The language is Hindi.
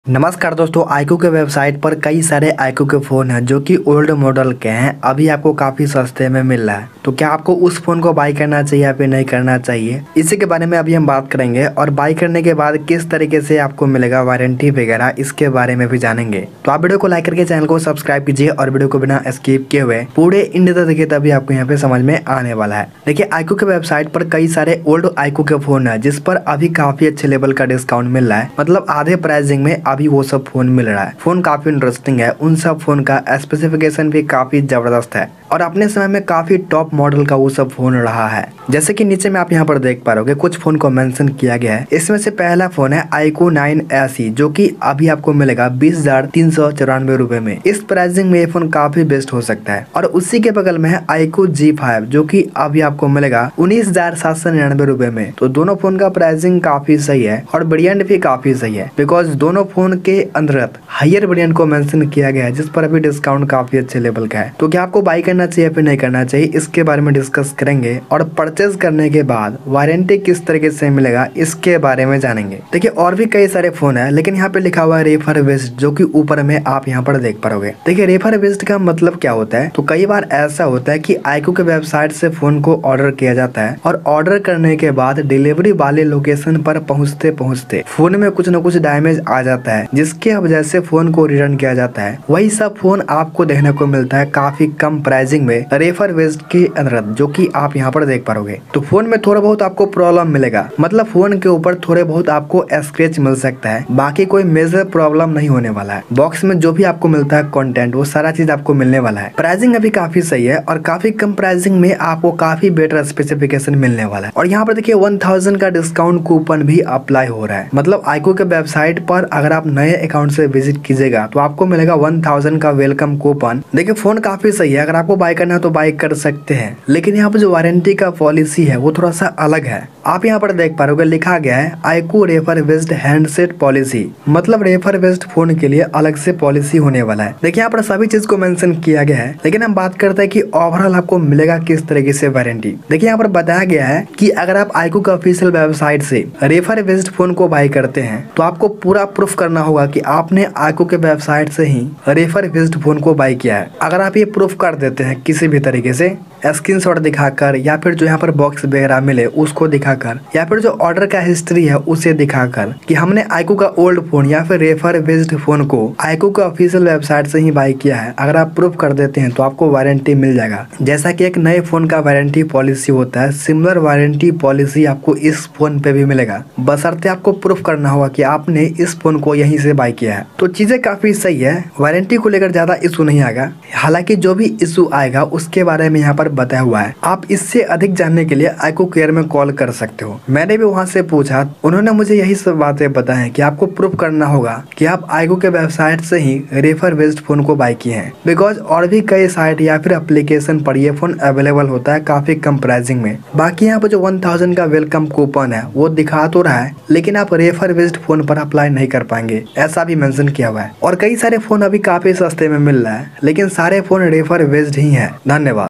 नमस्कार दोस्तों, आईक्यू के वेबसाइट पर कई सारे आईक्यू के फ़ोन हैं जो कि ओल्ड मॉडल के हैं। अभी आपको काफ़ी सस्ते में मिल रहा है, तो क्या आपको उस फ़ोन को बाई करना चाहिए या फिर नहीं करना चाहिए, इसी के बारे में अभी हम बात करेंगे। और बाई करने के बाद किस तरीके से आपको मिलेगा वारंटी वगैरह, इसके बारे में भी जानेंगे। तो आप वीडियो को लाइक करके चैनल को सब्सक्राइब कीजिए और वीडियो को बिना स्किप किए हुए पूरे इंड तक देखिए, तभी आपको यहाँ पे समझ में आने वाला है। देखिए, आईक्यू के वेबसाइट पर कई सारे ओल्ड आईक्यू के फ़ोन है जिस पर अभी काफ़ी अच्छे लेवल का डिस्काउंट मिल रहा है, मतलब आधे प्राइसिंग में अभी वो सब फोन मिल रहा है। फोन काफी इंटरेस्टिंग है, उन सब फोन का स्पेसिफिकेशन भी काफी जबरदस्त है और अपने समय में काफी टॉप मॉडल का वो सब फोन रहा है। जैसे कि नीचे में आप यहाँ पर देख पा रहे हो कुछ फोन को मेंशन किया गया है। इसमें से पहला फोन है iQOO 9 SE जो कि अभी आपको मिलेगा 20,394 रुपए में। इस प्राइसिंग में ये फोन काफी बेस्ट हो सकता है। और उसी के बगल में है iQOO G5 जो कि अभी आपको मिलेगा 19,799 रुपए में। तो दोनों फोन का प्राइसिंग काफी सही है और वेरिएंट भी काफी सही है, बिकॉज दोनों फोन के अंतर्गत हायर वेरिएंट को मेंशन किया गया है जिस पर अभी डिस्काउंट काफी अच्छे लेवल का है। तो क्या आपको बाई करना चाहिए फिर नहीं करना चाहिए, इसके बारे में डिस्कस करेंगे। और परचेज करने के बाद वारंटी किस तरीके से मिलेगा, इसके बारे में जानेंगे। देखिए, और भी कई सारे फोन है, लेकिन यहाँ पे लिखा हुआ है रेफरबिस्ट जो कि ऊपर में आप यहाँ पर देख पाओगे। देखिए, रेफरबिस्ट का मतलब क्या होता है, तो कई बार ऐसा होता है कि आईक्यू के वेबसाइट से फोन को ऑर्डर किया जाता है और ऑर्डर करने के बाद डिलीवरी वाले लोकेशन पर पहुँचते पहुँचते फोन में कुछ न कुछ डैमेज आ जाता है, जिसके वजह से फोन को रिटर्न किया जाता है। वही सब फोन आपको देखने को मिलता है काफी कम प्राइसिंग में रेफरबिस्ट के अंदर, जो कि आप यहाँ पर देख पाओगे। तो फोन में थोड़ा बहुत आपको प्रॉब्लम मिलेगा, मतलब फोन के ऊपर थोड़े बहुत आपको स्क्रैच मिल सकता है, बाकी कोई मेजर प्रॉब्लम नहीं होने वाला है। बॉक्स में जो भी आपको मिलता है कंटेंट, वो सारा चीज आपको मिलने वाला है। प्राइसिंग अभी काफी सही है और काफी कम प्राइसिंग में आपको काफी बेटर स्पेसिफिकेशन मिलने वाला है। और यहाँ पर देखिए 1000 का डिस्काउंट कूपन भी अप्लाई हो रहा है, मतलब आईक्यू के वेबसाइट पर अगर आप नए अकाउंट से विजिट कीजिएगा तो आपको मिलेगा 1000 का वेलकम कूपन। देखिए, फोन काफी सही है, अगर आपको बाय करना है तो बाय कर सकते हैं, लेकिन यहाँ पर जो वारंटी का पॉलिसी है वो थोड़ा सा अलग है। आप यहाँ पर देख पा रहे हो लिखा गया है iQOO रेफरबिस्ट हैंडसेट पॉलिसी, मतलब रेफरबिस्ट फोन के लिए अलग से पॉलिसी होने वाला है। देखिए, यहाँ पर सभी चीज को मेंशन किया गया है, लेकिन हम बात करते हैं कि ओवरऑल आपको मिलेगा किस तरीके से वारंटी। देखिए, यहाँ पर बताया गया है कि अगर आप iQOO का ऑफिशियल वेबसाइट से रेफरबिस्ट फोन को बाय करते हैं तो आपको पूरा प्रूफ करना होगा कि आपने iQOO के वेबसाइट से ही रेफरबिस्ट फोन को बाय किया है। अगर आप ये प्रूफ कर देते हैं किसी भी तरीके से, स्क्रीनशॉट दिखाकर या फिर जो यहाँ पर बॉक्स वगैरह मिले उसको दिखाकर या फिर जो ऑर्डर का हिस्ट्री है उसे दिखाकर कि हमने iQOO का ओल्ड फोन या फिर रेफरबिस्ट फोन को iQOO का ऑफिशियल वेबसाइट से ही बाय किया है, अगर आप प्रूफ कर देते हैं तो आपको वारंटी मिल जाएगा। जैसा कि एक नए फोन का वारंटी पॉलिसी होता है, सिमिलर वारंटी पॉलिसी आपको इस फोन पे भी मिलेगा, बशर्ते आपको प्रूफ करना होगा कि आपने इस फोन को यहीं से बाय किया है। तो चीजें काफी सही है, वारंटी को लेकर ज्यादा इशू नहीं आएगा। हालांकि जो भी इशू आएगा उसके बारे में यहाँ पर बताया हुआ है। आप इससे अधिक जानने के लिए iQOO केयर में कॉल कर सकते हो। मैंने भी वहां से पूछा, उन्होंने मुझे यही सब बातें बताएं कि आपको प्रूफ करना होगा कि आप iQOO के वेबसाइट से ही रेफरबिस्ट फोन को बाय किए हैं, बिकॉज और भी कई साइट या फिर एप्लीकेशन पर ये फोन अवेलेबल होता है काफी कम प्राइसिंग में। बाकी यहाँ पर जो 1000 का वेलकम कूपन है वो दिखा तो रहा है, लेकिन आप रेफरबिस्ट फोन पर अप्लाई नहीं कर पाएंगे, ऐसा भी मेंशन किया हुआ है। और कई सारे फोन अभी काफी सस्ते में मिल रहा है, लेकिन सारे फोन रेफरबिस्ट ही है। धन्यवाद।